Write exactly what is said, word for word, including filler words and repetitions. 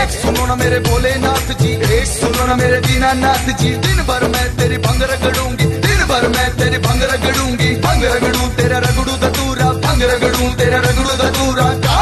एक सुनो ना मेरे भोलेनाथ जी, एक सुनो ना मेरे दीनानाथ जी। दिन भर मैं तेरी भंग रगड़ूंगी, दिन भर मैं तेरी भंग रगड़ूंगी। भंग रगड़ू तेरा रगड़ू धतूरा, भंग रगड़ू तेरा रगड़ू धतूरा।